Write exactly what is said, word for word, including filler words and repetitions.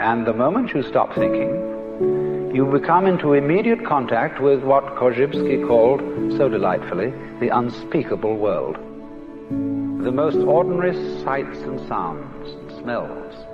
And the moment you stop thinking, you become into immediate contact with what Korzybski called, so delightfully, the unspeakable world. The most ordinary sights and sounds and smells